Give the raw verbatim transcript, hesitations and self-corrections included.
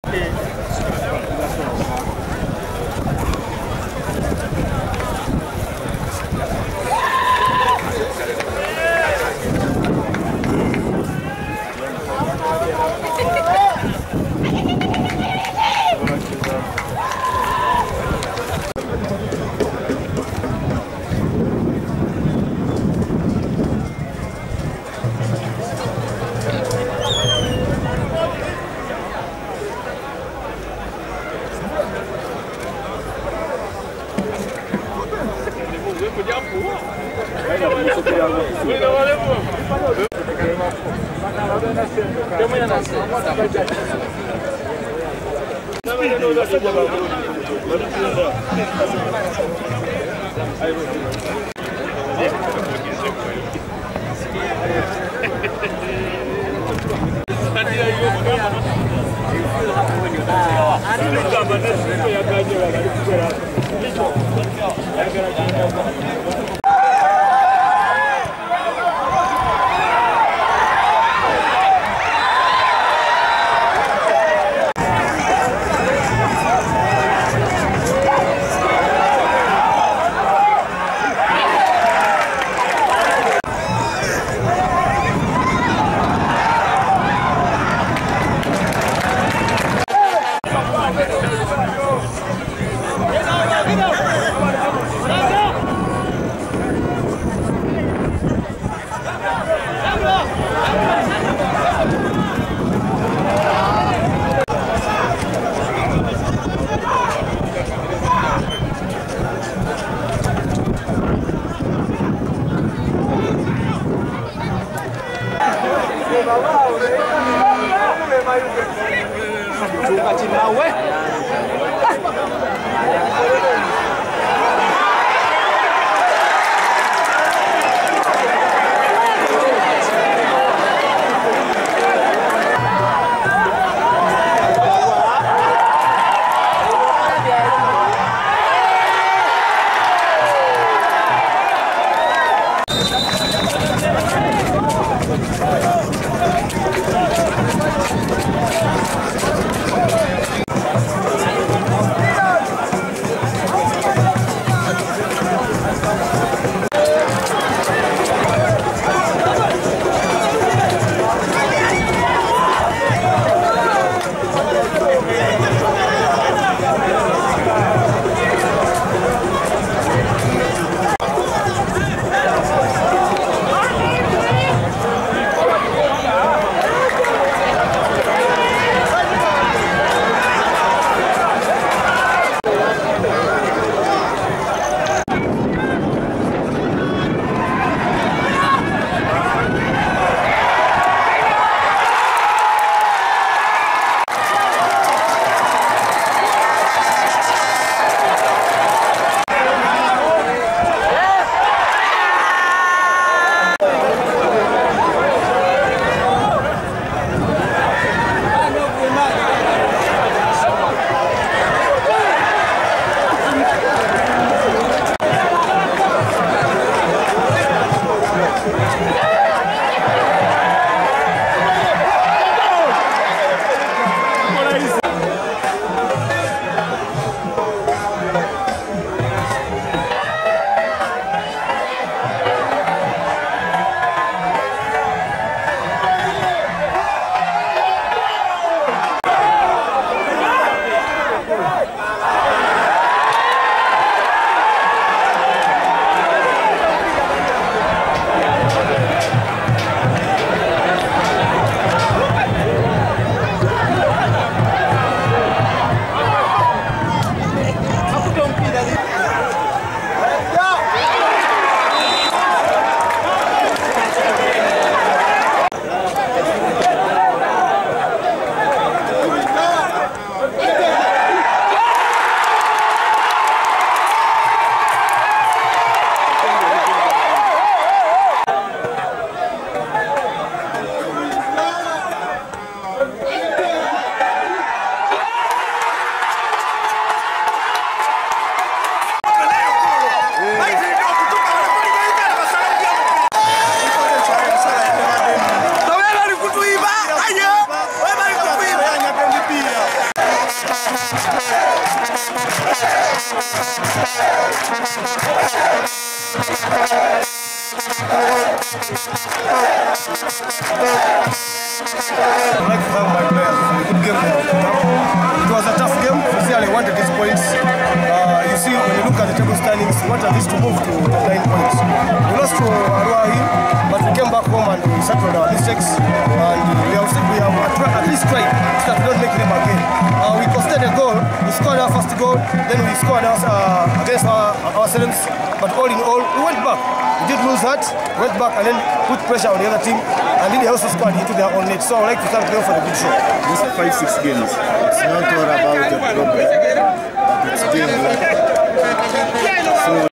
Thank you. table standings, we want at least to move to nine points. We lost to Arua, but we came back home and we settled our mistakes, and we have, we have at least tried so that we don't make them again. Uh, we conceded a goal, we scored our first goal, then we scored our, uh, against our, ourselves, but all in all, we went back. We did lose that, went back and then put pressure on the other team, and then they also scored into their own net. So I would like to thank them for the good show. These five, six games, it's not all about the problem, but it's being like